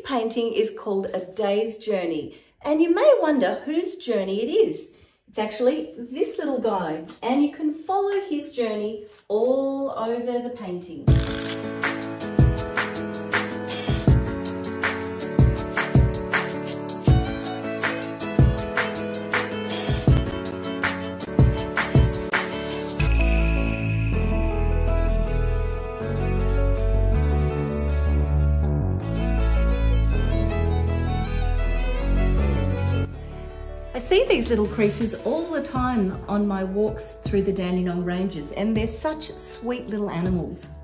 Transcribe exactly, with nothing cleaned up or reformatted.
painting is called A Day's Journey, and you may wonder whose journey it is. It's actually this little guy, and you can follow his journey all over the painting. I see these little creatures all the time on my walks through the Dandenong Ranges, and they're such sweet little animals.